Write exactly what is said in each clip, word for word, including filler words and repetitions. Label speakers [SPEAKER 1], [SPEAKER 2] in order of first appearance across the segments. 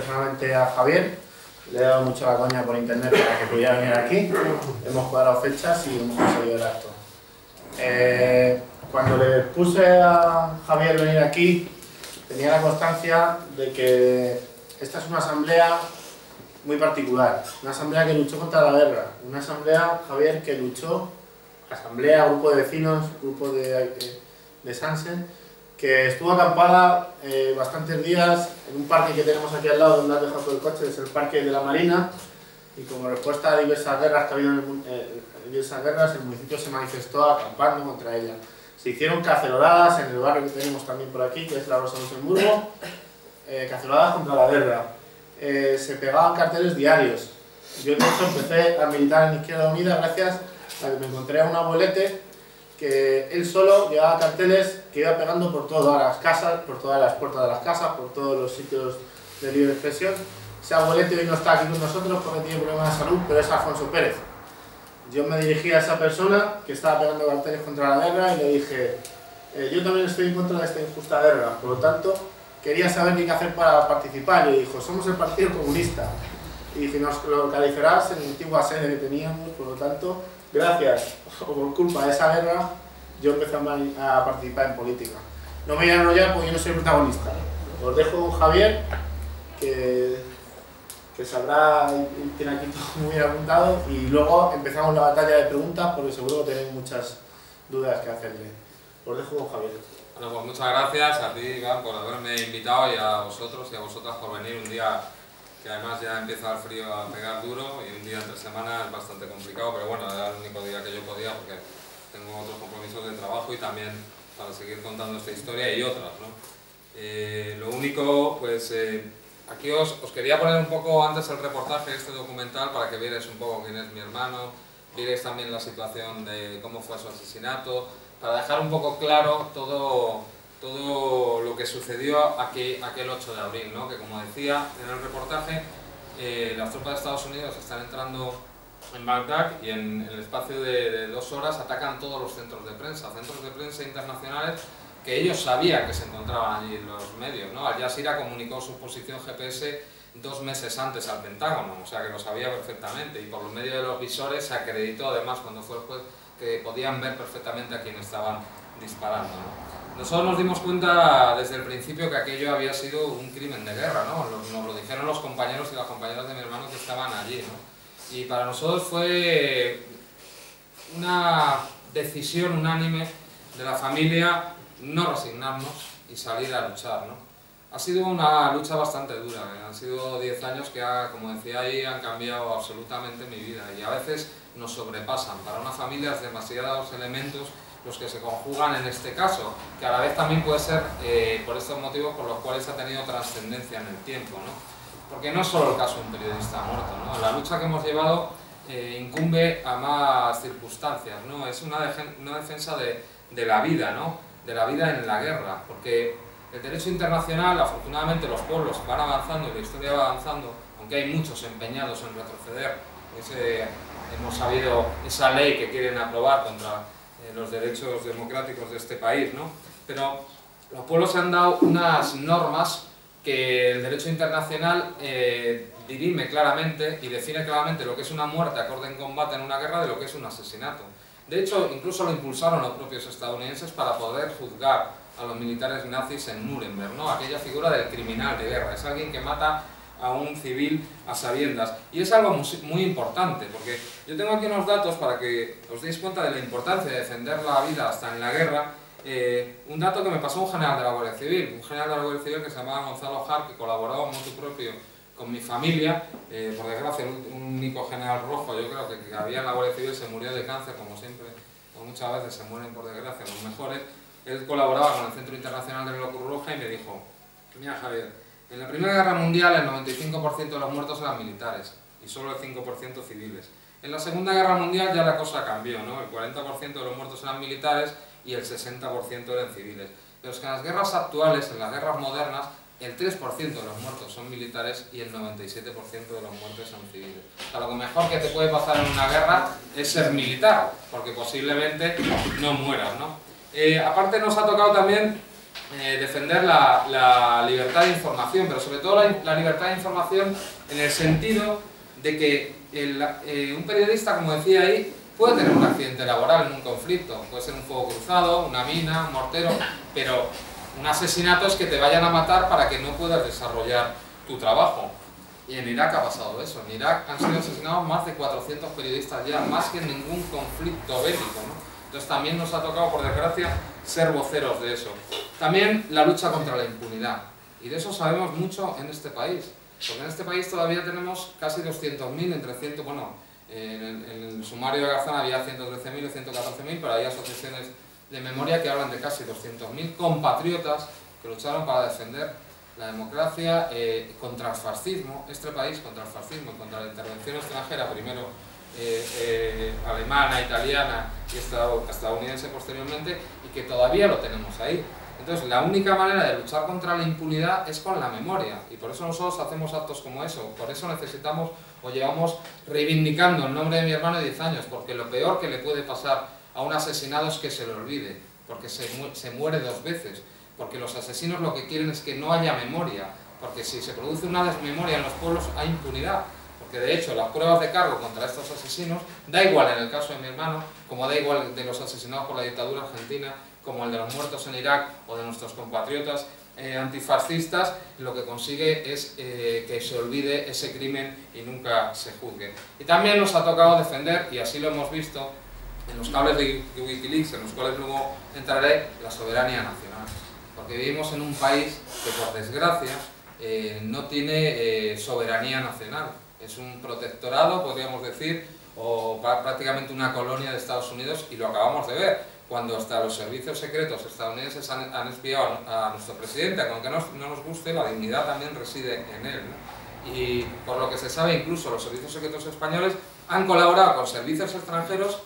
[SPEAKER 1] personalmente a Javier, le he dado mucho la coña por internet para que pudiera venir aquí, hemos cuadrado fechas y hemos conseguido el acto. Eh, cuando le puse a Javier venir aquí, tenía la constancia de que esta es una asamblea muy particular, una asamblea que luchó contra la guerra, una asamblea, Javier, que luchó, asamblea, grupo de vecinos, grupo de, de, de Sansen, que estuvo acampada eh, bastantes días en un parque que tenemos aquí al lado donde has dejado todo el coche, es el Parque de la Marina, y como respuesta a diversas guerras que ha habido en el, eh, diversas guerras, el municipio se manifestó acampando contra ella. Se hicieron caceroladas en el barrio que tenemos también por aquí, que es la Rosa Luxemburgo, eh, caceroladas contra la guerra. Eh, se pegaban carteles diarios. Yo de hecho empecé a militar en Izquierda Unida gracias a que me encontré a un abuelete que él solo llevaba carteles que iba pegando por todas las casas, por todas las puertas de las casas, por todos los sitios de libre expresión. Ese abuelete hoy no está aquí con nosotros porque tiene problemas de salud, pero es Alfonso Pérez. Yo me dirigí a esa persona que estaba pegando carteles contra la guerra y le dije, eh, yo también estoy en contra de esta injusta guerra, por lo tanto quería saber qué hacer para participar. Y le dijo, somos el Partido Comunista. Y dice, nos localizarás en la antigua sede que teníamos, por lo tanto, gracias o por culpa de esa guerra, yo empecé a participar en política. No me voy a enrollar porque yo no soy protagonista. Os dejo con Javier, que, que sabrá y tiene aquí todo muy apuntado, y luego empezamos la batalla de preguntas porque seguro que tenéis muchas dudas que hacerle. Os dejo con Javier.
[SPEAKER 2] Bueno, pues muchas gracias a ti, Iván, por haberme invitado, y a vosotros y a vosotras por venir un día que además ya empieza el frío a pegar duro, y un día entre semana es bastante complicado, pero bueno, era el único día que yo podía porque tengo otros compromisos de trabajo y también para seguir contando esta historia y otras, ¿no? Eh, lo único, pues eh, aquí os, os quería poner un poco antes el reportaje, este documental, para que vierais un poco quién es mi hermano, vierais también la situación de cómo fue su asesinato, para dejar un poco claro todo, todo lo que sucedió aquel, aquel ocho de abril, ¿no? Que como decía en el reportaje, eh, las tropas de Estados Unidos están entrando en Bagdad y en el espacio de, de dos horas atacan todos los centros de prensa, centros de prensa internacionales que ellos sabían que se encontraban allí los medios, ¿no? Al Jazeera comunicó su posición G P S dos meses antes al Pentágono, o sea que lo sabía perfectamente, y por los medios de los visores se acreditó además cuando fue el juez que podían ver perfectamente a quien estaban disparando, ¿no? Nosotros nos dimos cuenta desde el principio que aquello había sido un crimen de guerra, ¿no? Nos lo dijeron los compañeros y las compañeras de mi hermano que estaban allí, ¿no? Y para nosotros fue una decisión unánime de la familia no resignarnos y salir a luchar, ¿no? Ha sido una lucha bastante dura, ¿eh? Han sido diez años que, ha, como decía ahí, han cambiado absolutamente mi vida, y a veces nos sobrepasan. Para una familia es demasiados elementos los que se conjugan en este caso, que a la vez también puede ser eh, por estos motivos por los cuales ha tenido trascendencia en el tiempo, ¿no? Porque no es solo el caso de un periodista muerto, ¿no? La lucha que hemos llevado eh, incumbe a más circunstancias, ¿no? Es una, de, una defensa de, de la vida, ¿no? De la vida en la guerra, porque el derecho internacional, afortunadamente los pueblos van avanzando y la historia va avanzando, aunque hay muchos empeñados en retroceder. Ese, hemos sabido esa ley que quieren aprobar contra eh, los derechos democráticos de este país, ¿no? Pero los pueblos han dado unas normas que el derecho internacional eh, dirime claramente y define claramente lo que es una muerte acorde en combate en una guerra de lo que es un asesinato. De hecho, incluso lo impulsaron los propios estadounidenses para poder juzgar a los militares nazis en Nuremberg, ¿no? Aquella figura del criminal de guerra, es alguien que mata a un civil a sabiendas. Y es algo muy, muy importante, porque yo tengo aquí unos datos para que os deis cuenta de la importancia de defender la vida hasta en la guerra. Eh, un dato que me pasó un general de la Guardia Civil, un general de la Guardia Civil que se llamaba Gonzalo Jar, que colaboraba motu propio con mi familia. Eh, por desgracia, un único general rojo, yo creo que, que había en la Guardia Civil, se murió de cáncer, como siempre, o muchas veces se mueren por desgracia los mejores. Él colaboraba con el Centro Internacional de la Cruz Roja y me dijo, mira Javier, en la Primera Guerra Mundial el noventa y cinco por ciento de los muertos eran militares y solo el cinco por ciento civiles. En la Segunda Guerra Mundial ya la cosa cambió, ¿no? El cuarenta por ciento de los muertos eran militares y el sesenta por ciento eran civiles. Pero es que en las guerras actuales, en las guerras modernas, el tres por ciento de los muertos son militares y el noventa y siete por ciento de los muertos son civiles. O sea, lo mejor que te puede pasar en una guerra es ser militar, porque posiblemente no mueras, ¿no? Eh, aparte nos ha tocado también eh, defender la, la libertad de información, pero sobre todo la, la libertad de información en el sentido de que el, eh, un periodista, como decía ahí, puede tener un accidente laboral en un conflicto, puede ser un fuego cruzado, una mina, un mortero, pero un asesinato es que te vayan a matar para que no puedas desarrollar tu trabajo. Y en Irak ha pasado eso. En Irak han sido asesinados más de cuatrocientos periodistas ya, más que en ningún conflicto bélico, ¿no? Entonces también nos ha tocado, por desgracia, ser voceros de eso. También la lucha contra la impunidad. Y de eso sabemos mucho en este país. Porque en este país todavía tenemos casi doscientos mil, entre cien, bueno, en el, en el sumario de Garzón había ciento trece mil o ciento catorce mil, pero hay asociaciones de memoria que hablan de casi doscientos mil compatriotas que lucharon para defender la democracia eh, contra el fascismo, este país contra el fascismo y contra la intervención extranjera, primero eh, eh, alemana, italiana y estadounidense posteriormente, y que todavía lo tenemos ahí. Entonces la única manera de luchar contra la impunidad es con la memoria, y por eso nosotros hacemos actos como eso, por eso necesitamos o llevamos reivindicando el nombre de mi hermano de diez años, porque lo peor que le puede pasar a un asesinado es que se lo olvide, porque se, mu se muere dos veces. Porque los asesinos lo que quieren es que no haya memoria, porque si se produce una desmemoria en los pueblos hay impunidad, porque de hecho las pruebas de cargo contra estos asesinos, da igual en el caso de mi hermano, como da igual de los asesinados por la dictadura argentina, como el de los muertos en Irak o de nuestros compatriotas eh, antifascistas, lo que consigue es eh, que se olvide ese crimen y nunca se juzgue. Y también nos ha tocado defender, y así lo hemos visto en los cables de Wikileaks, en los cuales luego entraré, la soberanía nacional. Porque vivimos en un país que, por desgracia, eh, no tiene eh, soberanía nacional. Es un protectorado, podríamos decir, o prácticamente una colonia de Estados Unidos, y lo acabamos de ver, cuando hasta los servicios secretos estadounidenses han, han espiado a nuestro presidente, aunque no, no nos guste, la dignidad también reside en él, ¿no? Y por lo que se sabe, incluso los servicios secretos españoles han colaborado con servicios extranjeros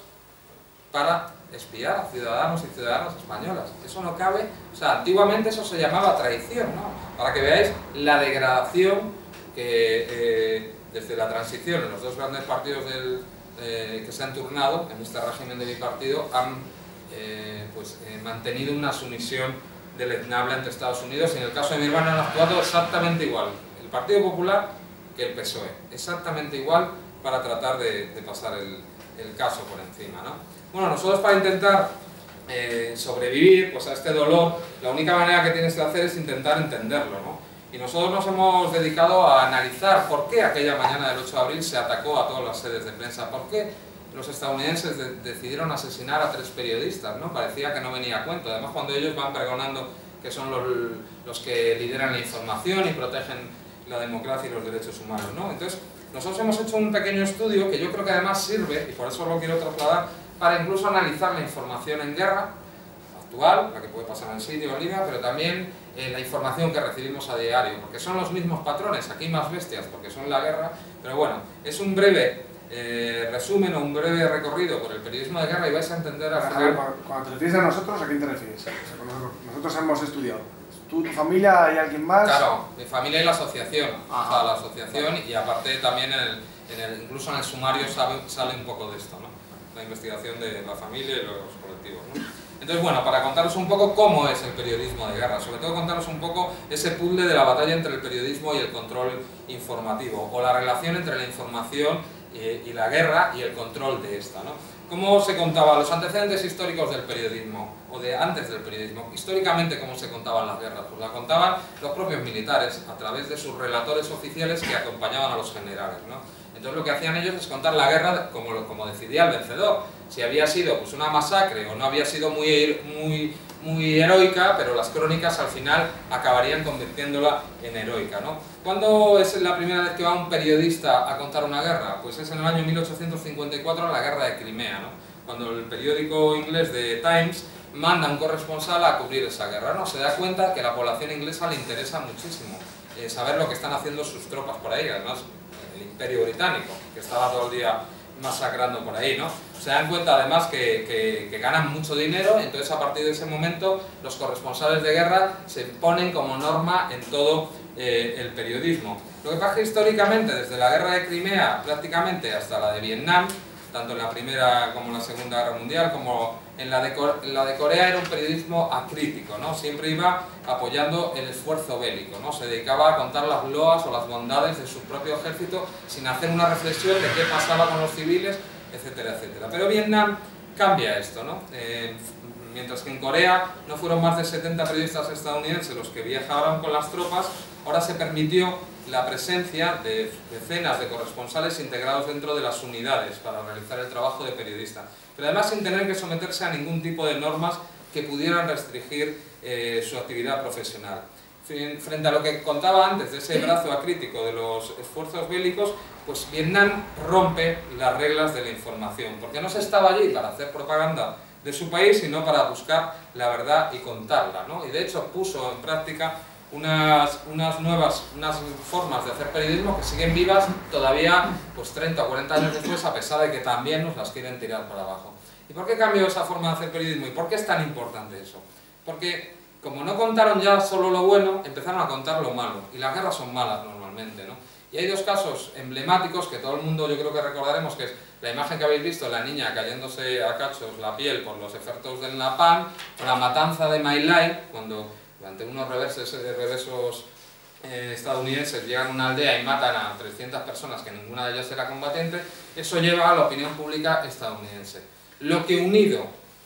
[SPEAKER 2] para espiar a ciudadanos y ciudadanas españolas. Eso no cabe, o sea, antiguamente eso se llamaba traición, ¿no? Para que veáis la degradación que eh, desde la transición en los dos grandes partidos del, eh, que se han turnado en este régimen de bipartido han eh, pues, eh, mantenido una sumisión deleznable ante Estados Unidos, y en el caso de mi hermano han actuado exactamente igual, el Partido Popular que el P S O E, exactamente igual, para tratar de, de pasar el, el caso por encima, ¿no? Bueno, nosotros para intentar eh, sobrevivir pues, a este dolor, la única manera que tienes que hacer es intentar entenderlo, ¿no? Y nosotros nos hemos dedicado a analizar por qué aquella mañana del ocho de abril se atacó a todas las sedes de prensa, por qué los estadounidenses de decidieron asesinar a tres periodistas, ¿no? Parecía que no venía a cuento, además cuando ellos van pregonando que son los, los que lideran la información y protegen la democracia y los derechos humanos, ¿no? Entonces, nosotros hemos hecho un pequeño estudio que yo creo que además sirve, y por eso lo quiero trasladar, para incluso analizar la información en guerra actual, la que puede pasar en Siria o en Libia, pero también eh, la información que recibimos a diario, porque son los mismos patrones, aquí más bestias porque son la guerra, pero bueno, es un breve eh, resumen o un breve recorrido por el periodismo de guerra y vais a entender al final...
[SPEAKER 3] Cuando te refieres a nosotros, ¿a quién te refieres? Nosotros hemos estudiado. ¿Tú, tu familia y alguien más?
[SPEAKER 2] Claro, mi familia y la asociación, o sea, la asociación, y aparte también en el, en el, incluso en el sumario sabe, sale un poco de esto, ¿no? La investigación de la familia y los colectivos, ¿no? Entonces, bueno, para contaros un poco cómo es el periodismo de guerra, sobre todo contaros un poco ese puzzle de la batalla entre el periodismo y el control informativo, o la relación entre la información y, y la guerra y el control de esta, ¿no? ¿Cómo se contaban los antecedentes históricos del periodismo, o de antes del periodismo? Históricamente, ¿cómo se contaban las guerras? Pues la contaban los propios militares, a través de sus relatores oficiales que acompañaban a los generales, ¿no? Entonces lo que hacían ellos es contar la guerra como, como decidía el vencedor. Si había sido pues, una masacre o no había sido muy, muy, muy heroica, pero las crónicas al final acabarían convirtiéndola en heroica, ¿no? ¿Cuándo es la primera vez que va un periodista a contar una guerra? Pues es en el año mil ochocientos cincuenta y cuatro, la guerra de Crimea, ¿no? Cuando el periódico inglés The Times manda a un corresponsal a cubrir esa guerra, ¿no? Se da cuenta que a la población inglesa le interesa muchísimo eh, saber lo que están haciendo sus tropas por ahí, además el Imperio Británico, que estaba todo el día masacrando por ahí, ¿no? Se dan cuenta además que, que, que ganan mucho dinero, entonces a partir de ese momento los corresponsales de guerra se ponen como norma en todo eh, el periodismo. Lo que pasa es que históricamente, desde la guerra de Crimea prácticamente hasta la de Vietnam, tanto en la Primera como en la Segunda Guerra Mundial, como en la de, en la de Corea era un periodismo acrítico, ¿no? Siempre iba apoyando el esfuerzo bélico, ¿no? Se dedicaba a contar las loas o las bondades de su propio ejército sin hacer una reflexión de qué pasaba con los civiles, etcétera, etcétera. Pero Vietnam cambia esto, ¿no? Eh, mientras que en Corea no fueron más de setenta periodistas estadounidenses los que viajaban con las tropas, ahora se permitió la presencia de decenas de corresponsales integrados dentro de las unidades para realizar el trabajo de periodista, pero además sin tener que someterse a ningún tipo de normas que pudieran restringir eh, su actividad profesional. Frente a lo que contaba antes de ese brazo acrítico de los esfuerzos bélicos, pues Vietnam rompe las reglas de la información, porque no se estaba allí para hacer propaganda de su país, sino para buscar la verdad y contarla, ¿no? Y de hecho puso en práctica unas, unas nuevas unas formas de hacer periodismo que siguen vivas todavía pues treinta o cuarenta años después, a pesar de que también nos las quieren tirar para abajo. ¿Y por qué cambió esa forma de hacer periodismo? ¿Y por qué es tan importante eso? Porque como no contaron ya solo lo bueno, empezaron a contar lo malo, y las guerras son malas normalmente, ¿no? Y hay dos casos emblemáticos que todo el mundo yo creo que recordaremos, que es la imagen que habéis visto, la niña cayéndose a cachos la piel por los efectos del napalm, o la matanza de My Lai, cuando durante unos reversos, reversos eh, estadounidenses llegan a una aldea y matan a trescientas personas, que ninguna de ellas era combatiente. Eso lleva a la opinión pública estadounidense. Lo que unido,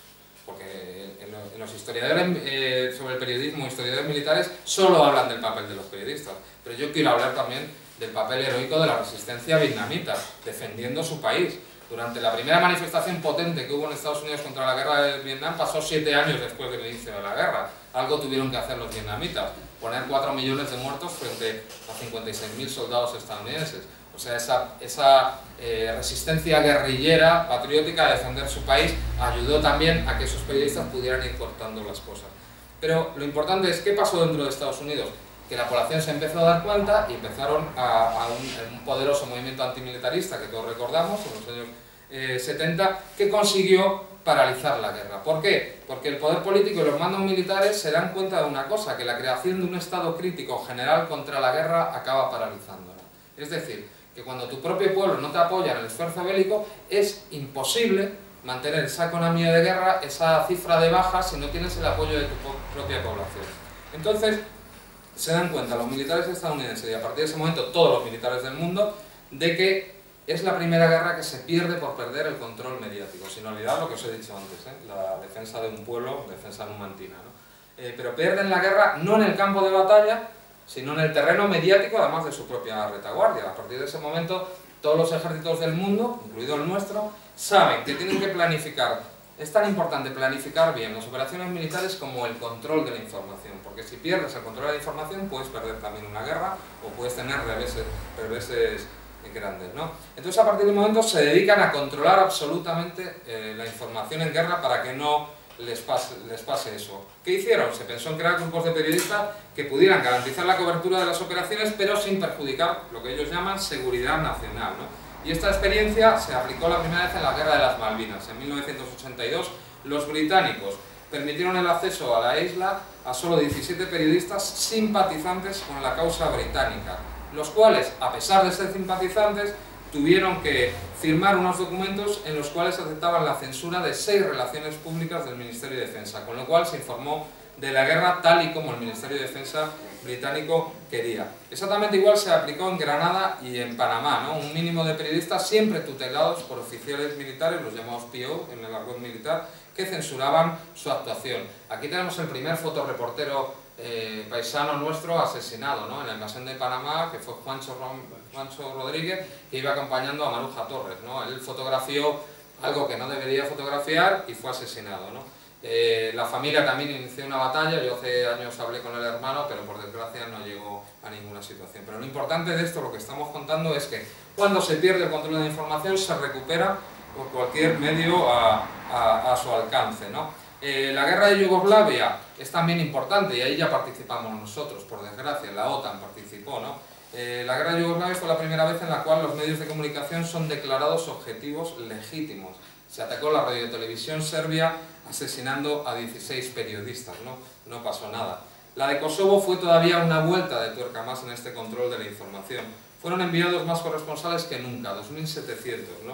[SPEAKER 2] porque en los historiadores eh, sobre el periodismo, historiadores militares, solo hablan del papel de los periodistas, pero yo quiero hablar también del papel heroico de la resistencia vietnamita, defendiendo su país. Durante la primera manifestación potente que hubo en Estados Unidos contra la guerra de Vietnam, pasó siete años después del inicio de la guerra. Algo tuvieron que hacer los vietnamitas, poner cuatro millones de muertos frente a cincuenta y seis mil soldados estadounidenses. O sea, esa, esa eh, resistencia guerrillera, patriótica, a defender su país, ayudó también a que esos periodistas pudieran ir cortando las cosas. Pero lo importante es, ¿qué pasó dentro de Estados Unidos? Que la población se empezó a dar cuenta y empezaron a, a un, un poderoso movimiento antimilitarista que todos recordamos en los años eh, setenta, que consiguió paralizar la guerra. ¿Por qué? Porque el poder político y los mandos militares se dan cuenta de una cosa, que la creación de un estado crítico general contra la guerra acaba paralizándola. Es decir, que cuando tu propio pueblo no te apoya en el esfuerzo bélico, es imposible mantener esa economía de guerra, esa cifra de bajas, si no tienes el apoyo de tu propia población. Entonces, se dan cuenta los militares estadounidenses, y a partir de ese momento todos los militares del mundo, de que es la primera guerra que se pierde por perder el control mediático, sin olvidar lo que os he dicho antes, ¿eh? La defensa de un pueblo, defensa numantina, ¿no? Eh, pero pierden la guerra no en el campo de batalla, sino en el terreno mediático, además de su propia retaguardia. A partir de ese momento, todos los ejércitos del mundo, incluido el nuestro, saben que tienen que planificar. Es tan importante planificar bien las operaciones militares como el control de la información, porque si pierdes el control de la información puedes perder también una guerra o puedes tener reveses, reveses grandes, ¿no? Entonces, a partir de un momento se dedican a controlar absolutamente eh, la información en guerra para que no les pase, les pase eso. ¿Qué hicieron? Se pensó en crear grupos de periodistas que pudieran garantizar la cobertura de las operaciones, pero sin perjudicar lo que ellos llaman seguridad nacional, ¿no? Y esta experiencia se aplicó la primera vez en la Guerra de las Malvinas. En mil novecientos ochenta y dos, los británicos permitieron el acceso a la isla a solo diecisiete periodistas simpatizantes con la causa británica, los cuales, a pesar de ser simpatizantes, tuvieron que firmar unos documentos en los cuales aceptaban la censura de seis relaciones públicas del Ministerio de Defensa, con lo cual se informó de la guerra tal y como el Ministerio de Defensa británico quería. Exactamente igual se aplicó en Granada y en Panamá, ¿no? Un mínimo de periodistas siempre tutelados por oficiales militares, los llamados P O en el argot militar, que censuraban su actuación. Aquí tenemos el primer fotoreportero eh, paisano nuestro asesinado, ¿no? En la invasión de Panamá, que fue Juancho, Juancho Rodríguez, que iba acompañando a Maruja Torres, ¿no? Él fotografió algo que no debería fotografiar y fue asesinado, ¿no? Eh, la familia también inició una batalla. Yo hace años hablé con el hermano, pero por desgracia no llegó a ninguna situación. Pero lo importante de esto, lo que estamos contando, es que cuando se pierde el control de la información se recupera por cualquier medio a, a, a su alcance, ¿no? Eh, la guerra de Yugoslavia es también importante y ahí ya participamos nosotros, por desgracia, la OTAN participó, ¿no? Eh, la guerra de Yugoslavia fue la primera vez en la cual los medios de comunicación son declarados objetivos legítimos. Se atacó la radio y televisión serbia asesinando a dieciséis periodistas, ¿no? No pasó nada. La de Kosovo fue todavía una vuelta de tuerca más en este control de la información. Fueron enviados más corresponsales que nunca, dos mil setecientos, ¿no?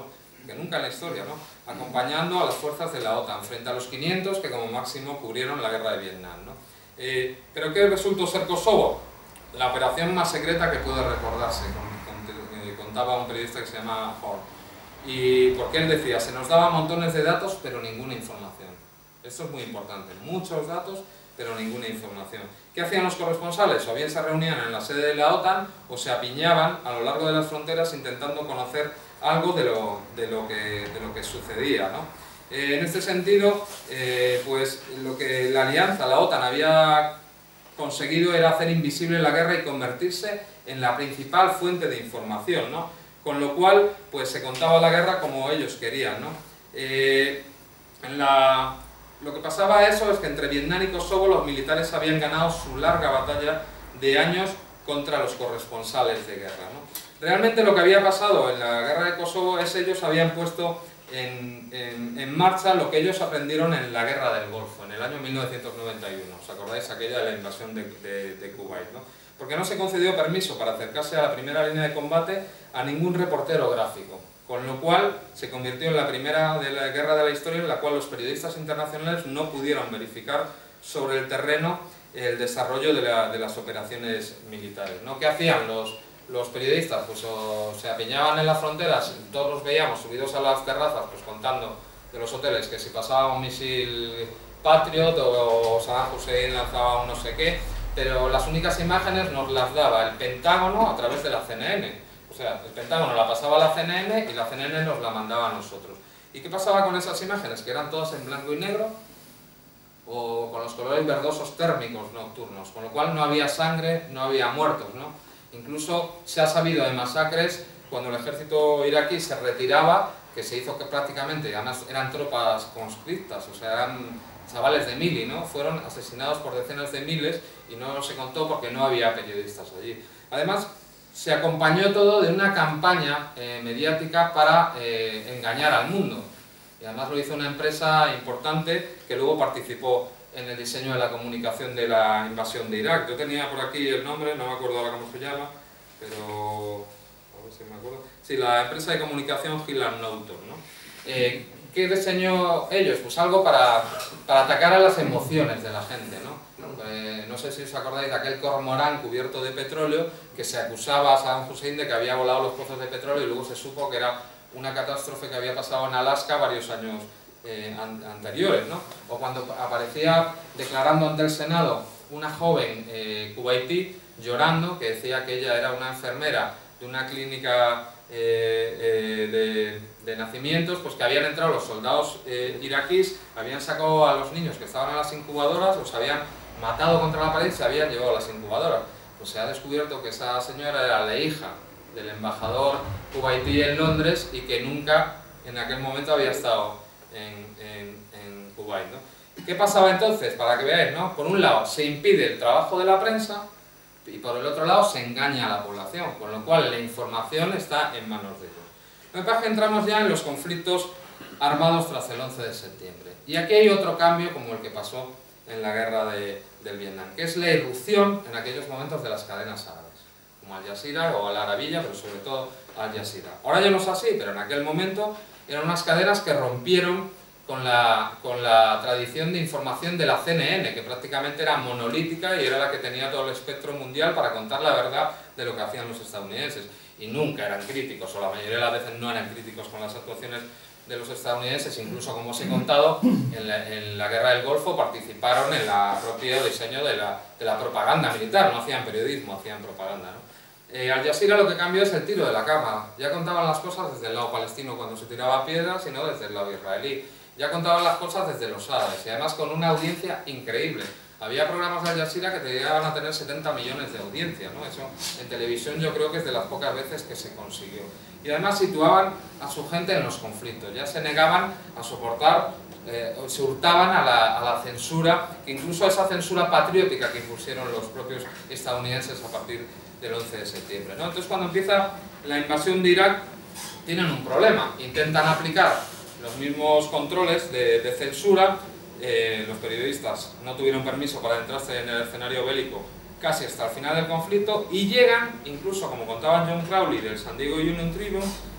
[SPEAKER 2] que nunca en la historia, ¿no? Acompañando a las fuerzas de la OTAN frente a los quinientos que como máximo cubrieron la guerra de Vietnam, ¿no? Eh, ¿Pero qué resultó ser Kosovo? La operación más secreta que puede recordarse, con, con, eh, contaba un periodista que se llama Horn. Y porque él decía, se nos daban montones de datos pero ninguna información. Esto es muy importante, muchos datos pero ninguna información. ¿Qué hacían los corresponsales? O bien se reunían en la sede de la OTAN o se apiñaban a lo largo de las fronteras intentando conocer algo de lo, de lo, que, de lo que sucedía, ¿no? Eh, en este sentido, eh, pues lo que la alianza, la OTAN, había conseguido era hacer invisible la guerra y convertirse en la principal fuente de información, ¿no? Con lo cual, pues se contaba la guerra como ellos querían, ¿no? Eh, en la... Lo que pasaba eso es que entre Vietnam y Kosovo los militares habían ganado su larga batalla de años contra los corresponsales de guerra, ¿no? Realmente lo que había pasado en la guerra de Kosovo es que ellos habían puesto en, en, en marcha lo que ellos aprendieron en la guerra del Golfo, en el año mil novecientos noventa y uno, ¿os acordáis? Aquella de la invasión de, de, de Kuwait, ¿no? Porque no se concedió permiso para acercarse a la primera línea de combate a ningún reportero gráfico. Con lo cual se convirtió en la primera de la guerra de la historia en la cual los periodistas internacionales no pudieron verificar sobre el terreno el desarrollo de, la, de las operaciones militares, ¿no? ¿Qué hacían los, los periodistas? Pues o se apiñaban en las fronteras, todos los veíamos subidos a las terrazas pues contando de los hoteles que si pasaba un misil Patriot o Saddam Hussein lanzaba un no sé qué, pero las únicas imágenes nos las daba el Pentágono a través de la C N N. O sea, el Pentágono la pasaba a la C N N y la C N N nos la mandaba a nosotros. ¿Y qué pasaba con esas imágenes? Que eran todas en blanco y negro o con los colores verdosos térmicos nocturnos, con lo cual no había sangre, no había muertos, ¿no? Incluso se ha sabido de masacres cuando el ejército iraquí se retiraba, que se hizo que prácticamente, además eran tropas conscriptas, o sea, eran chavales de mili, ¿no? Fueron asesinados por decenas de miles y no se contó porque no había periodistas allí. Además, se acompañó todo de una campaña eh, mediática para eh, engañar al mundo. Y además lo hizo una empresa importante que luego participó en el diseño de la comunicación de la invasión de Irak. Yo tenía por aquí el nombre, no me acuerdo ahora cómo se llama, pero... a ver si me acuerdo. Sí, la empresa de comunicación Hill and Knowlton, ¿no? Eh, ¿Qué diseñó ellos? Pues algo para, para atacar a las emociones de la gente, ¿no? Eh, no sé si os acordáis de aquel cormorán cubierto de petróleo que se acusaba a Saddam Hussein de que había volado los pozos de petróleo y luego se supo que era una catástrofe que había pasado en Alaska varios años eh, an anteriores, ¿no? O cuando aparecía declarando ante el Senado una joven eh, kuwaití llorando que decía que ella era una enfermera de una clínica eh, eh, de, de nacimientos, pues que habían entrado los soldados eh, iraquíes, habían sacado a los niños que estaban en las incubadoras, los habían matado contra la pared y se habían llevado a las incubadoras. Pues se ha descubierto que esa señora era la hija del embajador kuwaití en Londres y que nunca en aquel momento había estado en, en, en Kuwait, ¿no? ¿Qué pasaba entonces? Para que veáis, ¿no? Por un lado se impide el trabajo de la prensa y por el otro lado se engaña a la población, con lo cual la información está en manos de ellos. Lo que pasa es que entramos ya en los conflictos armados tras el once de septiembre. Y aquí hay otro cambio como el que pasó en la guerra de, del Vietnam, que es la irrupción en aquellos momentos de las cadenas árabes, como Al Jazeera o Al Arabiya, pero sobre todo Al Jazeera. Ahora ya no es así, pero en aquel momento eran unas cadenas que rompieron con la, con la tradición de información de la C N N, que prácticamente era monolítica y era la que tenía todo el espectro mundial para contar la verdad de lo que hacían los estadounidenses. Y nunca eran críticos, o la mayoría de las veces no eran críticos con las actuaciones de los estadounidenses, incluso como os he contado, en la, en la guerra del Golfo participaron en el propio diseño de la, de la propaganda militar, no hacían periodismo, hacían propaganda, ¿no? Eh, Al Jazeera lo que cambió es el tiro de la cámara. Ya contaban las cosas desde el lado palestino cuando se tiraba piedras, sino desde el lado israelí. Ya contaban las cosas desde los árabes, y además con una audiencia increíble. Había programas de Al Jazeera que te llegaban a tener setenta millones de audiencia, ¿no? Eso en televisión yo creo que es de las pocas veces que se consiguió. Y además situaban a su gente en los conflictos, ya se negaban a soportar, eh, se hurtaban a la, a la censura, que incluso a esa censura patriótica que impusieron los propios estadounidenses a partir del once de septiembre, ¿no? Entonces cuando empieza la invasión de Irak tienen un problema, intentan aplicar los mismos controles de, de censura. Eh, los periodistas no tuvieron permiso para entrarse en el escenario bélico casi hasta el final del conflicto y llegan, incluso como contaba John Crowley del San Diego Union Tribune,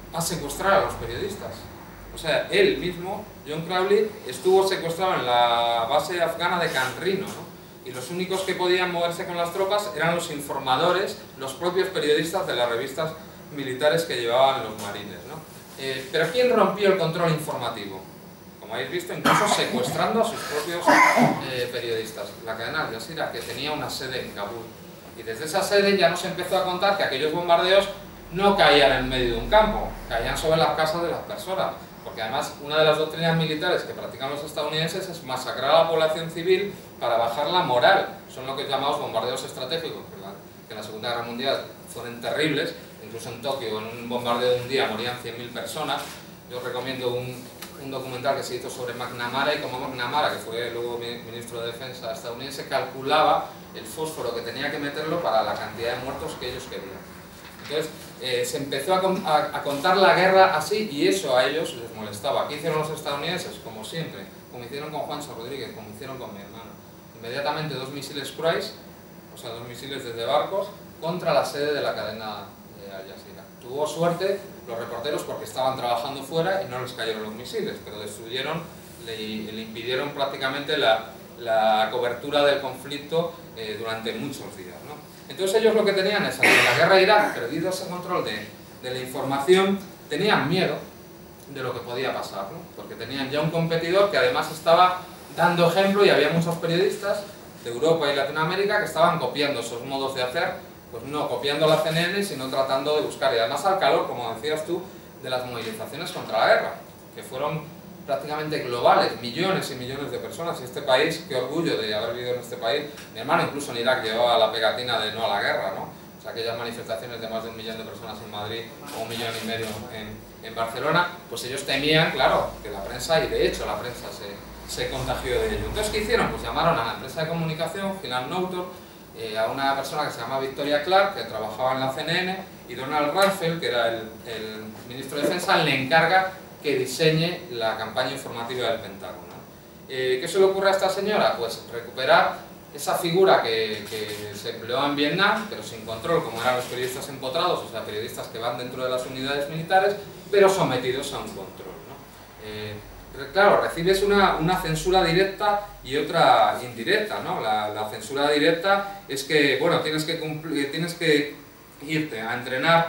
[SPEAKER 2] a secuestrar a los periodistas. O sea, él mismo, John Crowley, estuvo secuestrado en la base afgana de Canrino, ¿no? Y los únicos que podían moverse con las tropas eran los informadores, los propios periodistas de las revistas militares que llevaban los marines, ¿no? Eh, pero ¿quién rompió el control informativo? Como habéis visto, incluso secuestrando a sus propios eh, periodistas. La cadena Al Jazeera, que tenía una sede en Kabul. Y desde esa sede ya nos empezó a contar que aquellos bombardeos no caían en medio de un campo, caían sobre las casas de las personas. Porque además una de las doctrinas militares que practican los estadounidenses es masacrar a la población civil para bajar la moral. Son lo que llamamos bombardeos estratégicos, que en la Segunda Guerra Mundial fueron terribles. Incluso en Tokio, en un bombardeo de un día, morían cien mil personas. Yo os recomiendo un, un documental que se hizo sobre McNamara y cómo McNamara, que fue luego ministro de Defensa estadounidense, calculaba el fósforo que tenía que meterlo para la cantidad de muertos que ellos querían. Entonces, eh, se empezó a, a, a contar la guerra así y eso a ellos les molestaba. ¿Qué hicieron los estadounidenses? Como siempre, como hicieron con Juancho Rodríguez, como hicieron con mi hermano. Inmediatamente dos misiles Cruise, o sea, dos misiles desde barcos, contra la sede de la cadena de Al Jazeera. Tuvo suerte los reporteros porque estaban trabajando fuera y no les cayeron los misiles, pero destruyeron, le, le impidieron prácticamente la, la cobertura del conflicto eh, durante muchos días, ¿no? Entonces ellos lo que tenían es, ante la guerra de Irak, perdido ese control de, de la información, tenían miedo de lo que podía pasar, ¿no? Porque tenían ya un competidor que además estaba dando ejemplo y había muchos periodistas de Europa y Latinoamérica que estaban copiando esos modos de hacer, pues no copiando la C N N, sino tratando de buscar, y además al calor, como decías tú, de las movilizaciones contra la guerra, que fueron prácticamente globales, millones y millones de personas, y este país, qué orgullo de haber vivido en este país. Mi hermano incluso en Irak llevaba la pegatina de no a la guerra, ¿no? O sea, aquellas manifestaciones de más de un millón de personas en Madrid o un millón y medio en, en Barcelona, pues ellos temían, claro, que la prensa, y de hecho la prensa se, se contagió de ello. Entonces, ¿qué hicieron? Pues llamaron a la empresa de comunicación, Hilal Noutor, eh, a una persona que se llama Victoria Clark, que trabajaba en la C N N, y Donald Rumsfeld, que era el, el ministro de Defensa, le encarga que diseñe la campaña informativa del Pentágono. Eh, ¿Qué se le ocurre a esta señora? Pues recuperar esa figura que, que se empleó en Vietnam, pero sin control, como eran los periodistas empotrados, o sea, periodistas que van dentro de las unidades militares, pero sometidos a un control, ¿no? Eh, claro, recibes una, una censura directa y otra indirecta, ¿no? La, la censura directa es que, bueno, tienes que, cumplir, tienes que irte a entrenar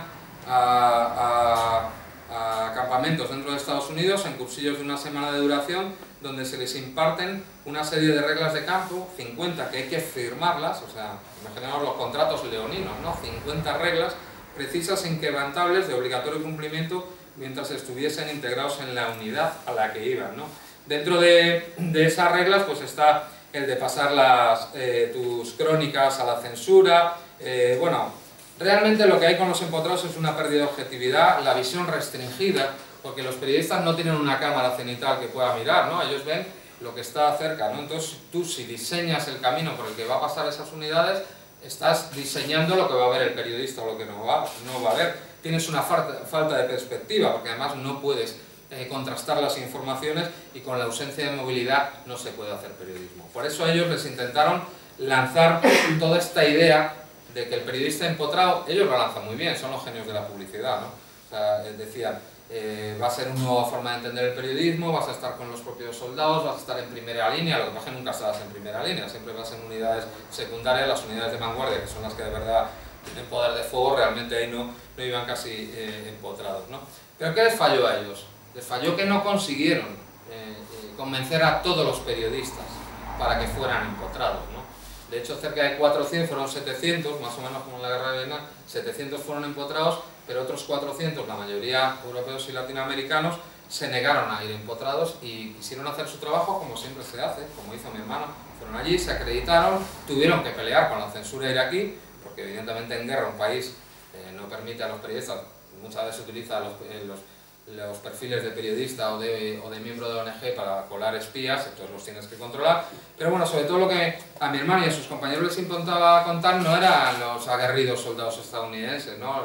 [SPEAKER 2] a, a a campamentos dentro de Estados Unidos en cursillos de una semana de duración donde se les imparten una serie de reglas de campo, cincuenta que hay que firmarlas, o sea, imaginemos los contratos leoninos, ¿no? cincuenta reglas precisas e inquebrantables de obligatorio cumplimiento mientras estuviesen integrados en la unidad a la que iban, ¿no? Dentro de, de esas reglas pues está el de pasar las, eh, tus crónicas a la censura, eh, bueno, realmente lo que hay con los empotrados es una pérdida de objetividad, la visión restringida, porque los periodistas no tienen una cámara cenital que pueda mirar, ¿no? Ellos ven lo que está cerca, ¿no? Entonces tú, si diseñas el camino por el que va a pasar esas unidades, estás diseñando lo que va a ver el periodista o lo que no va, no va a ver. Tienes una falta, falta de perspectiva, porque además no puedes eh, contrastar las informaciones y con la ausencia de movilidad no se puede hacer periodismo. Por eso ellos les intentaron lanzar toda esta idea de que el periodista empotrado, ellos lo lanzan muy bien, son los genios de la publicidad, ¿no? O sea, decían, eh, va a ser una nueva forma de entender el periodismo, vas a estar con los propios soldados, vas a estar en primera línea, lo que pasa es que nunca estarás en primera línea, siempre vas en unidades secundarias, las unidades de vanguardia, que son las que de verdad tienen poder de fuego, realmente ahí no, no iban casi eh, empotrados, ¿no? ¿Pero qué les falló a ellos? Les falló que no consiguieron eh, eh, convencer a todos los periodistas para que fueran empotrados, ¿no? De hecho, cerca de cuatrocientos, fueron setecientos, más o menos como en la guerra de Vietnam, setecientos fueron empotrados, pero otros cuatrocientos, la mayoría europeos y latinoamericanos, se negaron a ir empotrados y quisieron hacer su trabajo como siempre se hace, como hizo mi hermano. Fueron allí, se acreditaron, tuvieron que pelear con la censura iraquí, porque evidentemente en guerra un país eh, no permite a los periodistas, muchas veces utiliza los, eh, los los perfiles de periodista o de, o de miembro de O N G para colar espías, entonces los tienes que controlar. Pero bueno, sobre todo lo que a mi hermano y a sus compañeros les importaba contar no eran los aguerridos soldados estadounidenses, ¿no?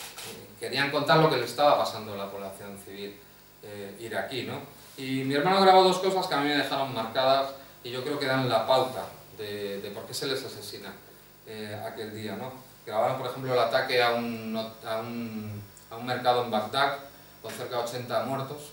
[SPEAKER 2] Querían contar lo que le estaba pasando a la población civil eh, iraquí, ¿no? Y mi hermano grabó dos cosas que a mí me dejaron marcadas y yo creo que dan la pauta de, de por qué se les asesina eh, aquel día, ¿no? Grabaron, por ejemplo, el ataque a un, a un, a un mercado en Bagdad, con cerca de ochenta muertos,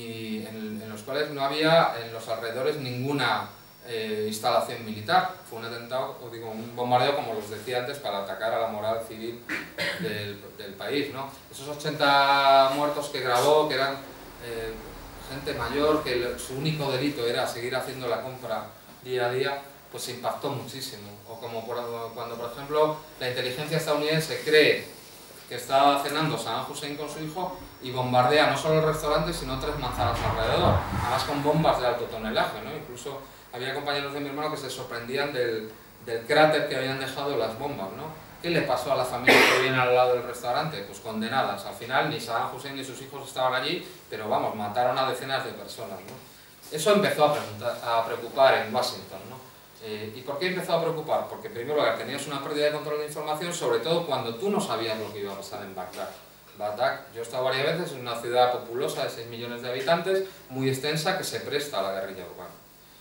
[SPEAKER 2] y en, en los cuales no había en los alrededores ninguna eh, instalación militar. Fue un atentado, o digo, un bombardeo, como os decía antes, para atacar a la moral civil del, del país, ¿no? Esos ochenta muertos que grabó, que eran eh, gente mayor, que el, su único delito era seguir haciendo la compra día a día, pues se impactó muchísimo. O como por, cuando, por ejemplo, la inteligencia estadounidense cree que está cenando Saddam Hussein con su hijo y bombardea no solo el restaurante, sino tres manzanas alrededor, además con bombas de alto tonelaje, ¿no? Incluso había compañeros de mi hermano que se sorprendían del, del cráter que habían dejado las bombas, ¿no? ¿Qué le pasó a la familia que viene al lado del restaurante? Pues condenadas. Al final ni Saddam Hussein ni sus hijos estaban allí, pero vamos, mataron a decenas de personas, ¿no? Eso empezó a, a preocupar en Washington, ¿no? Eh, ¿Y por qué empezó a preocupar? Porque primero tenías una pérdida de control de información, sobre todo cuando tú no sabías lo que iba a pasar en Bagdad. Bagdad, yo he estado varias veces, en una ciudad populosa de seis millones de habitantes, muy extensa, que se presta a la guerrilla urbana.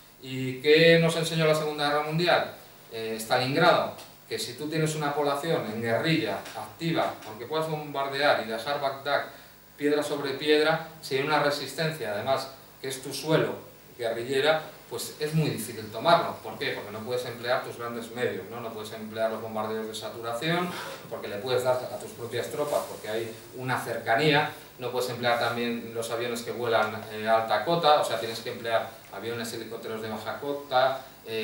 [SPEAKER 2] ¿Y qué nos enseñó la Segunda Guerra Mundial? Eh, Stalingrado, que si tú tienes una población en guerrilla activa, aunque puedas bombardear y dejar Bagdad piedra sobre piedra, si hay una resistencia, además, que es tu suelo guerrillera, pues es muy difícil tomarlo. ¿Por qué? Porque no puedes emplear tus grandes medios, ¿no? No puedes emplear los bombardeos de saturación, porque le puedes dar a tus propias tropas, porque hay una cercanía. No puedes emplear también los aviones que vuelan eh, a alta cota, o sea, tienes que emplear aviones helicópteros de baja cota,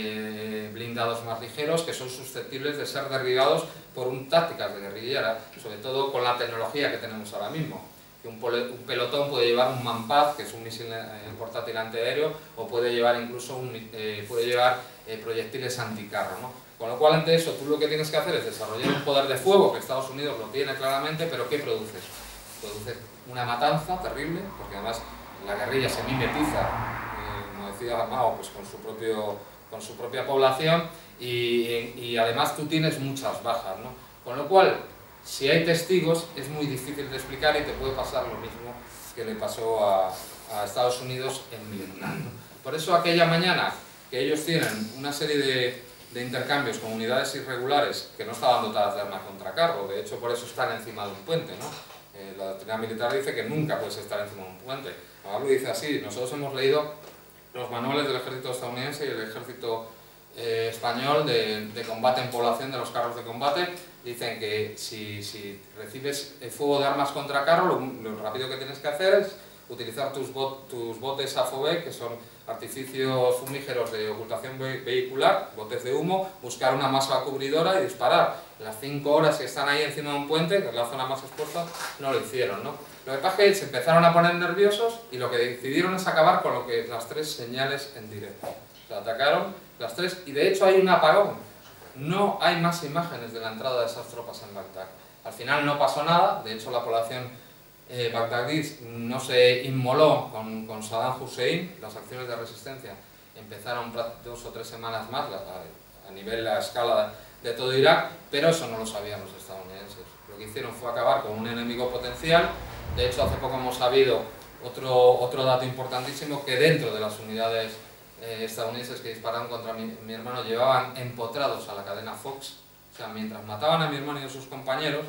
[SPEAKER 2] eh, blindados más ligeros, que son susceptibles de ser derribados por un, tácticas de guerrillera, sobre todo con la tecnología que tenemos ahora mismo. Que un, un pelotón puede llevar un Manpad, que es un misil eh, portátil antiaéreo, o puede llevar incluso un, eh, puede llevar eh, proyectiles anticarro, ¿no? Con lo cual, ante eso, tú lo que tienes que hacer es desarrollar un poder de fuego, que Estados Unidos lo tiene claramente, pero ¿qué produces? Produces una matanza terrible, porque además la guerrilla se mimetiza, eh, como decía Mao, pues con su, propio, con su propia población, y, y además tú tienes muchas bajas, ¿no? Con lo cual, si hay testigos, es muy difícil de explicar y te puede pasar lo mismo que le pasó a, a Estados Unidos en Vietnam. Por eso aquella mañana que ellos tienen una serie de, de intercambios con unidades irregulares que no estaban dotadas de armas contra carro, de hecho por eso están encima de un puente, ¿no? Eh, la doctrina militar dice que nunca puedes estar encima de un puente. Pablo dice así: nosotros hemos leído los manuales del ejército estadounidense y el ejército eh, español de, de combate en población de los carros de combate. Dicen que si, si recibes fuego de armas contra carro, lo, lo rápido que tienes que hacer es utilizar tus, bot, tus botes A F O B, que son artificios fumígeros de ocultación ve vehicular, botes de humo, buscar una masa cubridora y disparar. Las cinco horas que están ahí encima de un puente, que es la zona más expuesta, no lo hicieron, ¿no? Lo que pasa es que se empezaron a poner nerviosos y lo que decidieron es acabar con lo que las tres señales en directo. O sea, atacaron las tres y de hecho hay un apagón. No hay más imágenes de la entrada de esas tropas en Bagdad. Al final no pasó nada, de hecho la población eh, bagdadí no se inmoló con, con Saddam Hussein, las acciones de resistencia empezaron dos o tres semanas más a, a nivel, a escala de todo Irak, pero eso no lo sabían los estadounidenses. Lo que hicieron fue acabar con un enemigo potencial. De hecho, hace poco hemos sabido otro, otro dato importantísimo, que dentro de las unidades Eh, estadounidenses que dispararon contra mi, mi hermano llevaban empotrados a la cadena Fox. O sea, mientras mataban a mi hermano y a sus compañeros,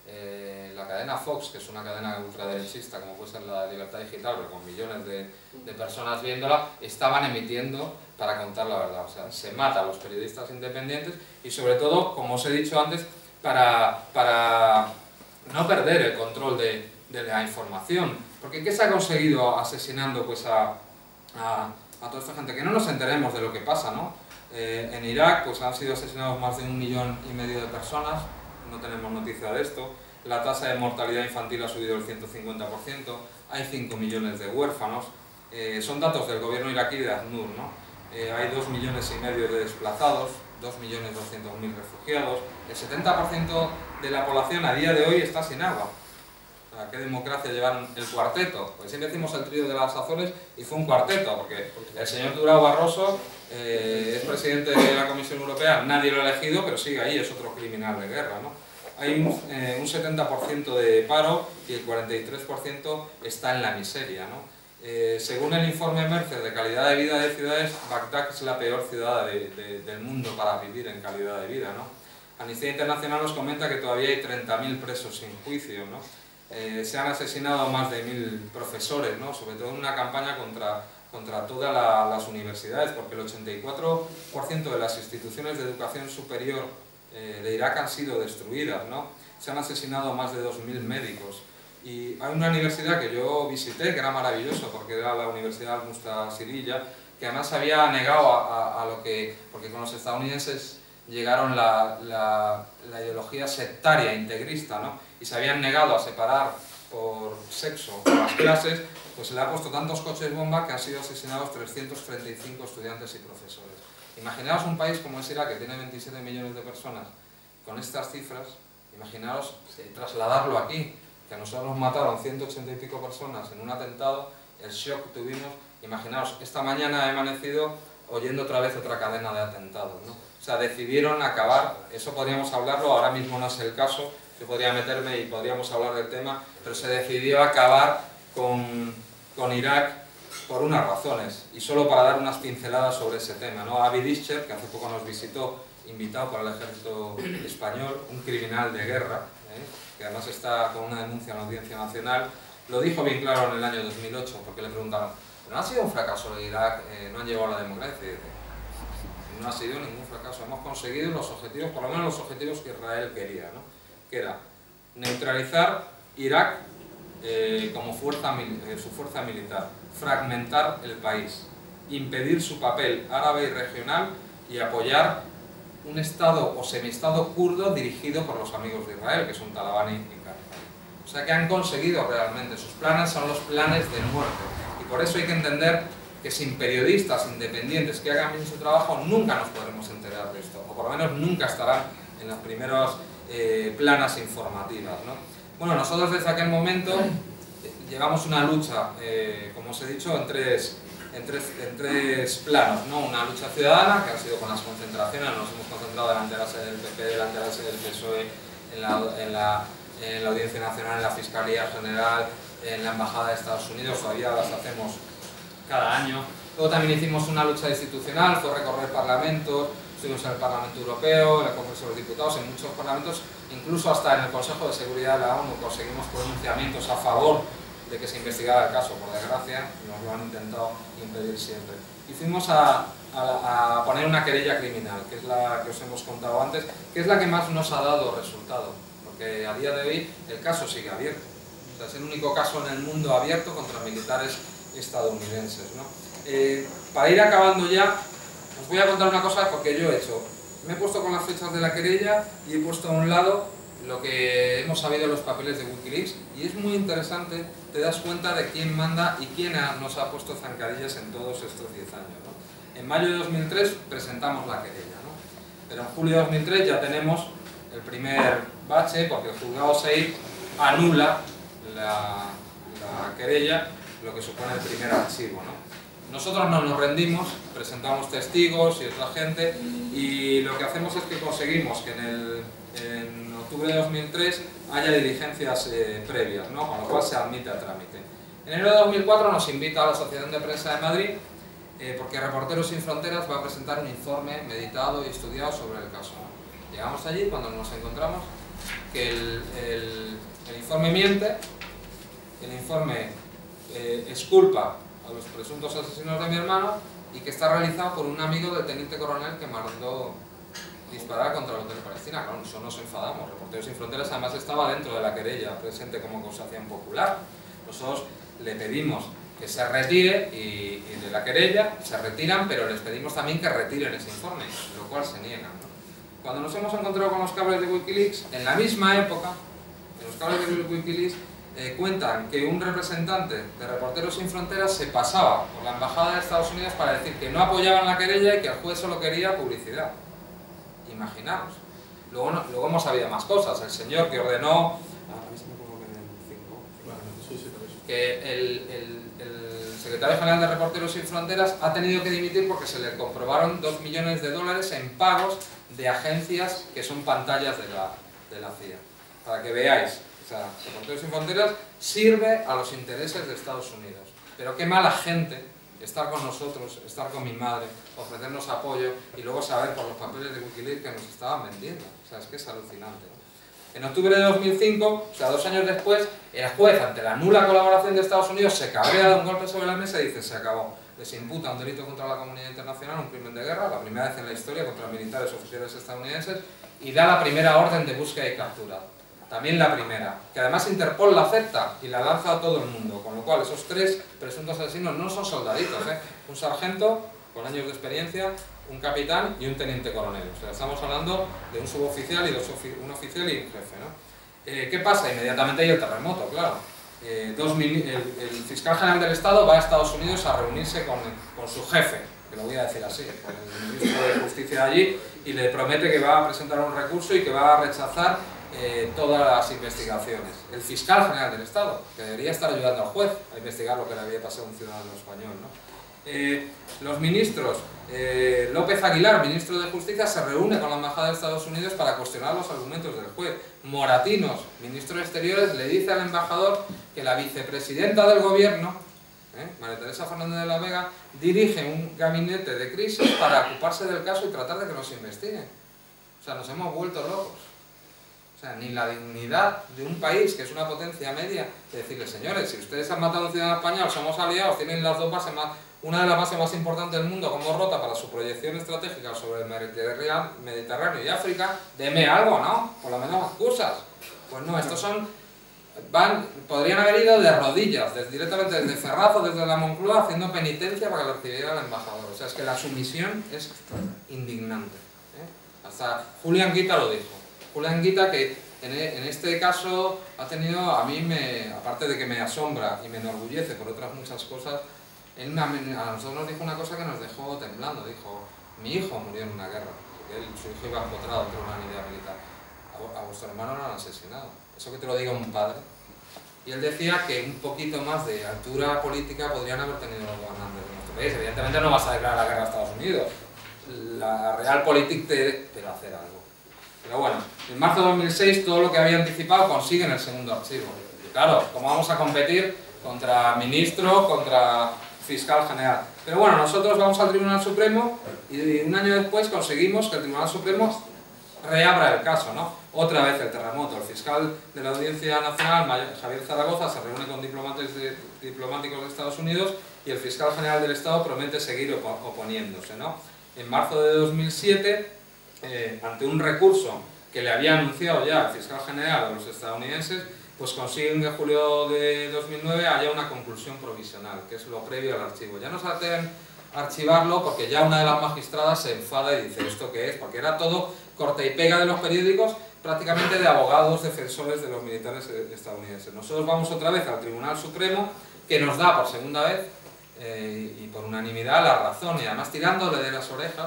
[SPEAKER 2] eh, la cadena Fox, que es una cadena ultraderechista como puede ser la de Libertad Digital, pero con millones de, de personas viéndola, estaban emitiendo para contar la verdad. O sea, se mata a los periodistas independientes y sobre todo, como os he dicho antes, para, para no perder el control de, de la información. Porque ¿qué se ha conseguido asesinando pues a, a a toda esta gente? Que no nos enteremos de lo que pasa, ¿no? Eh, en Irak pues han sido asesinados más de un millón y medio de personas, no tenemos noticia de esto. La tasa de mortalidad infantil ha subido el ciento cincuenta por ciento, hay cinco millones de huérfanos, eh, son datos del gobierno iraquí de ACNUR, ¿no? Eh, hay dos millones y medio de desplazados, dos millones doscientos mil refugiados, el setenta por ciento de la población a día de hoy está sin agua. ¿A qué democracia llevaron el cuarteto? Pues siempre decimos el trío de las Azores y fue un cuarteto, porque el señor Durão Barroso eh, es presidente de la Comisión Europea, nadie lo ha elegido, pero sigue ahí, es otro criminal de guerra, ¿no? Hay un, eh, un setenta por ciento de paro y el cuarenta y tres por ciento está en la miseria, ¿no? Eh, según el informe Mercer de calidad de vida de ciudades, Bagdad es la peor ciudad de, de, del mundo para vivir en calidad de vida, ¿no? Amnistía Internacional nos comenta que todavía hay treinta mil presos sin juicio, ¿no? eh, se han asesinado más de mil profesores, ¿no? Sobre todo en una campaña contra, contra todas la, las universidades, porque el ochenta y cuatro por ciento de las instituciones de educación superior eh, de Irak han sido destruidas, ¿no? Se han asesinado más de dos mil médicos. Y hay una universidad que yo visité, que era maravilloso, porque era la Universidad Al-Mustasiriyah, que además había negado a, a, a lo que, porque con los estadounidenses llegaron la, la, la ideología sectaria, integrista, ¿no? Y se habían negado a separar por sexo las clases, pues se le ha puesto tantos coches bomba que han sido asesinados trescientos treinta y cinco estudiantes y profesores. Imaginaos un país como es Irak, que tiene veintisiete millones de personas, con estas cifras, imaginaos trasladarlo aquí, que a nosotros nos mataron ciento ochenta y pico personas en un atentado, el shock que tuvimos. Imaginaos, esta mañana he amanecido oyendo otra vez otra cadena de atentados, ¿no? O sea, decidieron acabar, eso podríamos hablarlo, ahora mismo no es el caso, yo podría meterme y podríamos hablar del tema, pero se decidió acabar con, con Irak por unas razones, y solo para dar unas pinceladas sobre ese tema, ¿no? Avi Discher, que hace poco nos visitó, invitado por el ejército español, un criminal de guerra, ¿eh? Que además está con una denuncia en la Audiencia Nacional, lo dijo bien claro en el año dos mil ocho, porque le preguntaron, ¿no ha sido un fracaso de Irak? Eh, ¿No han llevado a la democracia? Y dice, no ha sido ningún fracaso, hemos conseguido los objetivos, por lo menos los objetivos que Israel quería, ¿no? Que era neutralizar Irak eh, como fuerza, eh, su fuerza militar, fragmentar el país, impedir su papel árabe y regional y apoyar un estado o semiestado kurdo dirigido por los amigos de Israel, que son Talabani y Karzai. O sea que han conseguido realmente, sus planes son los planes de muerte. Y por eso hay que entender que sin periodistas independientes que hagan bien su trabajo, nunca nos podremos enterar de esto, o por lo menos nunca estarán en las primeras eh, planas informativas, ¿no? Bueno, nosotros desde aquel momento eh, llevamos una lucha, eh, como os he dicho, en tres, en, tres, en tres planos, ¿no? Una lucha ciudadana, que ha sido con las concentraciones, nos hemos concentrado delante de la sede del P P, delante de la sede del P S O E, en la, en la, en la Audiencia Nacional, en la Fiscalía General, en la Embajada de Estados Unidos, todavía las hacemos cada año. Luego también hicimos una lucha institucional, fue recorrer parlamentos, estuvimos en el Parlamento Europeo, en el Congreso de los Diputados, en muchos parlamentos, incluso hasta en el Consejo de Seguridad de la ONU conseguimos pronunciamientos a favor de que se investigara el caso. Por desgracia, nos lo han intentado impedir siempre. Y fuimos a, a, a poner una querella criminal, que es la que os hemos contado antes, que es la que más nos ha dado resultado, porque a día de hoy el caso sigue abierto. O sea, es el único caso en el mundo abierto contra militares estadounidenses, ¿no? Eh, para ir acabando ya, os voy a contar una cosa porque yo he hecho. Me he puesto con las fechas de la querella y he puesto a un lado lo que hemos sabido en los papeles de Wikileaks, y es muy interesante, te das cuenta de quién manda y quién ha, nos ha puesto zancadillas en todos estos diez años, ¿no? En mayo de dos mil tres presentamos la querella, ¿no? Pero en julio de dos mil tres ya tenemos el primer bache, porque el juzgado seis anula la, la querella, lo que supone el primer archivo, ¿no? Nosotros no nos rendimos, presentamos testigos y otra gente, y lo que hacemos es que conseguimos que en, el, en octubre de dos mil tres haya diligencias eh, previas, ¿no? Con lo cual se admite a trámite. En enero de dos mil cuatro nos invita a la Asociación de Prensa de Madrid, eh, porque Reporteros Sin Fronteras va a presentar un informe meditado y estudiado sobre el caso, ¿no? Llegamos allí cuando nos encontramos que el, el, el informe miente, el informe eh, exculpa a los presuntos asesinos de mi hermano y que está realizado por un amigo del teniente coronel que mandó disparar contra el Hotel Palestina. Claro, nosotros nos enfadamos. Reporteros Sin Fronteras además estaba dentro de la querella, presente como acusación popular. Nosotros le pedimos que se retire y, y de la querella, se retiran, pero les pedimos también que retiren ese informe, lo cual se niegan, ¿no? Cuando nos hemos encontrado con los cables de Wikileaks, en la misma época, en los cables de Wikileaks, Eh, cuentan que un representante de Reporteros Sin Fronteras se pasaba por la Embajada de Estados Unidos para decir que no apoyaban la querella y que el juez solo quería publicidad. Imaginaros. Luego, no, luego hemos sabido más cosas. El señor que ordenó que el, el, el secretario general de Reporteros Sin Fronteras ha tenido que dimitir porque se le comprobaron dos millones de dólares en pagos de agencias que son pantallas de la, de la C I A. Para que veáis. O sea, Reporteros Sin Fronteras sirve a los intereses de Estados Unidos. Pero qué mala gente estar con nosotros, estar con mi madre, ofrecernos apoyo y luego saber por los papeles de Wikileaks que nos estaban vendiendo. O sea, es que es alucinante, ¿no? En octubre de dos mil cinco, o sea, dos años después, el juez, ante la nula colaboración de Estados Unidos, se cabrea de un golpe sobre la mesa y dice, se acabó. Les imputa un delito contra la comunidad internacional, un crimen de guerra, la primera vez en la historia contra militares oficiales estadounidenses, y da la primera orden de búsqueda y captura. También la primera, que además Interpol la acepta y la lanza a todo el mundo, con lo cual esos tres presuntos asesinos no son soldaditos, ¿eh? Un sargento con años de experiencia, un capitán y un teniente coronel. O sea, estamos hablando de un suboficial y dos ofi un oficial y un jefe, ¿no? Eh, ¿Qué pasa? Inmediatamente hay el terremoto, claro. Eh, dos el, el fiscal general del Estado va a Estados Unidos a reunirse con, con su jefe, que lo voy a decir así, con el ministro de Justicia de allí, y le promete que va a presentar un recurso y que va a rechazar eh, todas las investigaciones. El fiscal general del Estado, que debería estar ayudando al juez a investigar lo que le había pasado a un ciudadano español, ¿no? Eh, los ministros, eh, López Aguilar, ministro de Justicia, se reúne con la Embajada de Estados Unidos para cuestionar los argumentos del juez. Moratinos, ministro de Exteriores, le dice al embajador que la vicepresidenta del gobierno, eh, María Teresa Fernández de la Vega, dirige un gabinete de crisis para ocuparse del caso y tratar de que nos investiguen. O sea, nos hemos vuelto locos. O sea, ni la dignidad de un país que es una potencia media, de decirle, señores, si ustedes han matado a un ciudadano español, somos aliados, tienen las dos bases más... Una de las bases más importantes del mundo como rota para su proyección estratégica sobre el Mediterráneo y África, deme algo, ¿no? Por lo menos excusas. Pues no, estos son... Van, podrían haber ido de rodillas, desde, directamente desde Ferraz, desde la Moncloa, haciendo penitencia para que lo recibiera el embajador. O sea, es que la sumisión es indignante, ¿eh? Hasta Julián Guita lo dijo. Julián Guita, que en, en este caso ha tenido, a mí, me, aparte de que me asombra y me enorgullece por otras muchas cosas, él a nosotros nos dijo una cosa que nos dejó temblando. Dijo, mi hijo murió en una guerra, porque él, su hijo iba empotrado dentro de una unidad militar. A, a vuestro hermano lo han asesinado. Eso que te lo diga un padre. Y él decía que un poquito más de altura política podrían haber tenido los gobernantes de nuestro país. Evidentemente no vas a declarar la guerra a Estados Unidos. La Realpolitik te... pero hacer algo. Pero bueno, en marzo de dos mil seis todo lo que había anticipado consiguen el segundo archivo. Y claro, ¿cómo vamos a competir contra ministro, contra fiscal general? Pero bueno, nosotros vamos al Tribunal Supremo y un año después conseguimos que el Tribunal Supremo reabra el caso, ¿no? Otra vez el terremoto. El fiscal de la Audiencia Nacional, Javier Zaragoza, se reúne con diplomáticos de, diplomáticos de Estados Unidos y el fiscal general del Estado promete seguir op oponiéndose, ¿no? En marzo de dos mil siete, eh, ante un recurso que le había anunciado ya el fiscal general a los estadounidenses, pues consiguen que en julio de dos mil nueve haya una conclusión provisional, que es lo previo al archivo. Ya no se atreven a archivarlo porque ya una de las magistradas se enfada y dice, ¿esto qué es? Porque era todo corte y pega de los periódicos, prácticamente de abogados defensores de los militares estadounidenses. Nosotros vamos otra vez al Tribunal Supremo, que nos da por segunda vez eh, y por unanimidad la razón, y además tirándole de las orejas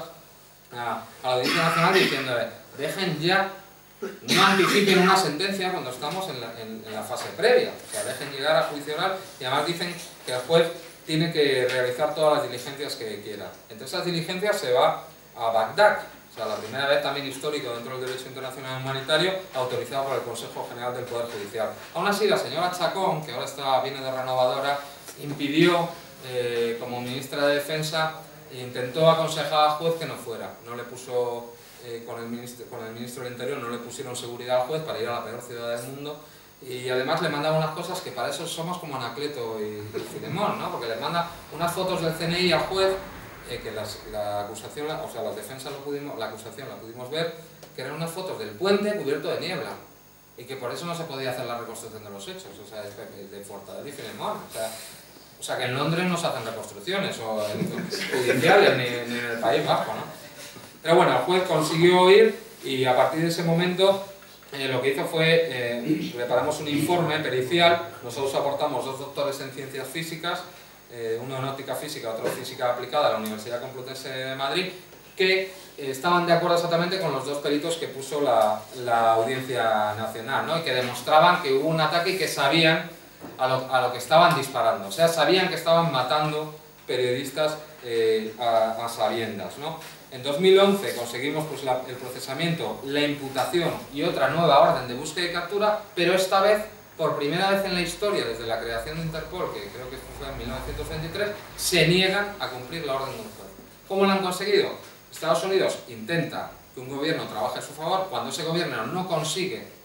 [SPEAKER 2] a, a la Audiencia Nacional diciéndole, dejen ya, no anticipen una sentencia cuando estamos en la, en, en la fase previa, o sea, dejen llegar a juicio oral, y además dicen que el juez tiene que realizar todas las diligencias que quiera. Entre esas diligencias se va a Bagdad, o sea, la primera vez también histórico dentro del derecho internacional humanitario, autorizado por el Consejo General del Poder Judicial. Aún así, la señora Chacón, que ahora está, viene de renovadora, impidió, eh, como ministra de Defensa, e intentó aconsejar al juez que no fuera. No le puso, eh, con, el ministro, con el ministro del Interior, no le pusieron seguridad al juez para ir a la peor ciudad del mundo. Y además le mandaba unas cosas que para eso somos como Anacleto y, y Filemón, ¿no? Porque le manda unas fotos del C N I al juez, eh, que las, la acusación, o sea, las defensas lo pudimos, la acusación la pudimos ver, que eran unas fotos del puente cubierto de niebla, y que por eso no se podía hacer la reconstrucción de los hechos, o sea, de Fortadell y Filemón, o sea, o sea, que en Londres no se hacen reconstrucciones, o en judiciales, ni, ni en el País Vasco, ¿no? Pero bueno, el juez consiguió ir, y a partir de ese momento Eh, lo que hizo fue, eh, preparamos un informe pericial, nosotros aportamos dos doctores en ciencias físicas, eh, uno en óptica física, otro en física aplicada a la Universidad Complutense de Madrid, que eh, estaban de acuerdo exactamente con los dos peritos que puso la, la Audiencia Nacional, ¿no? Y que demostraban que hubo un ataque y que sabían a lo, a lo que estaban disparando, o sea, sabían que estaban matando periodistas eh, a, a sabiendas, ¿no? En dos mil once conseguimos pues, la, el procesamiento, la imputación y otra nueva orden de búsqueda y captura, pero esta vez, por primera vez en la historia, desde la creación de Interpol, que creo que fue en mil novecientos veintitrés, se niegan a cumplir la orden de un juez. ¿Cómo lo han conseguido? Estados Unidos intenta que un gobierno trabaje a su favor, cuando ese gobierno no consigue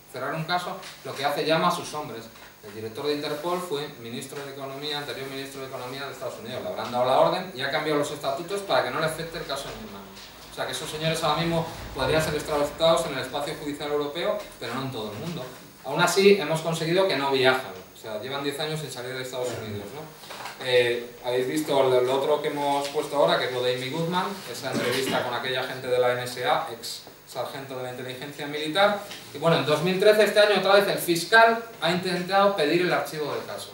[SPEAKER 2] cerrar un caso, lo que hace llama a sus hombres. El director de Interpol fue ministro de Economía, anterior ministro de Economía de Estados Unidos. Le habrán dado la orden y ha cambiado los estatutos para que no le afecte el caso de mi hermano. O sea que esos señores ahora mismo podrían ser extraditados en el espacio judicial europeo, pero no en todo el mundo. Aún así, hemos conseguido que no viajan. O sea, llevan diez años sin salir de Estados Unidos, ¿no? Eh, Habéis visto lo, lo otro que hemos puesto ahora, que es lo de Amy Goodman, esa entrevista con aquella gente de la N S A, ex sargento de la inteligencia militar. Y bueno, en dos mil trece, este año, otra vez el fiscal ha intentado pedir el archivo del caso.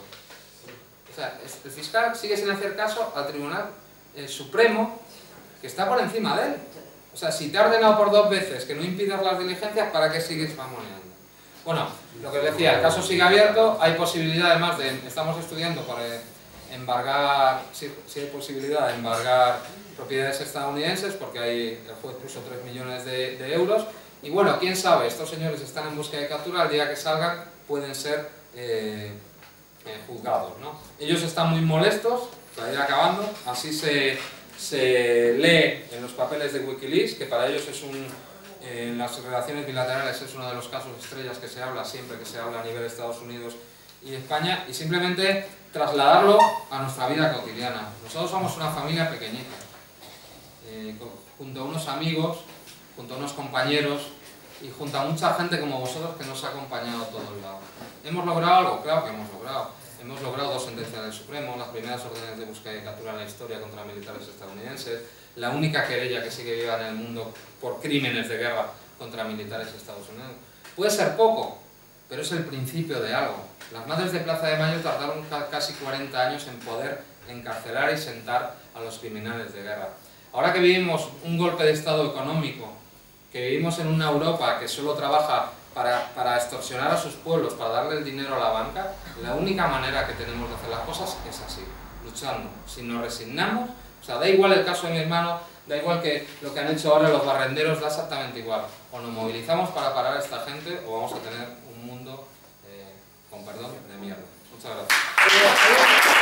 [SPEAKER 2] O sea, el fiscal sigue sin hacer caso al Tribunal eh, Supremo, que está por encima de él. O sea, si te ha ordenado por dos veces que no impidas las diligencias, ¿para qué sigues mamoneando? Bueno, lo que os decía, el caso sigue abierto, hay posibilidad además de, estamos estudiando para embargar, sí, sí hay posibilidad de embargar propiedades estadounidenses, porque ahí el juez puso tres millones de, de euros, y bueno, quién sabe, estos señores están en búsqueda de captura, al día que salgan pueden ser eh, eh, juzgados, ¿no? Ellos están muy molestos, para ir acabando, así se, se lee en los papeles de Wikileaks, que para ellos es un, eh, en las relaciones bilaterales es uno de los casos estrellas que se habla siempre que se habla a nivel de Estados Unidos y España, y simplemente trasladarlo a nuestra vida cotidiana. Nosotros somos una familia pequeñita, eh, junto a unos amigos, junto a unos compañeros y junto a mucha gente como vosotros que nos ha acompañado a todos lados. ¿Hemos logrado algo? Claro que hemos logrado. Hemos logrado dos sentencias del Supremo, las primeras órdenes de búsqueda y captura en la historia contra militares estadounidenses, la única querella que sigue viva en el mundo por crímenes de guerra contra militares estadounidenses. Puede ser poco, pero es el principio de algo. Las madres de Plaza de Mayo tardaron casi cuarenta años en poder encarcelar y sentar a los criminales de guerra. Ahora que vivimos un golpe de estado económico, que vivimos en una Europa que solo trabaja para, para extorsionar a sus pueblos, para darle el dinero a la banca, la única manera que tenemos de hacer las cosas es así, luchando. Si nos resignamos, o sea, da igual el caso de mi hermano, da igual que lo que han hecho ahora los barrenderos, da exactamente igual. O nos movilizamos para parar a esta gente o vamos a tener un mundo, eh, con perdón, de mierda. Muchas gracias.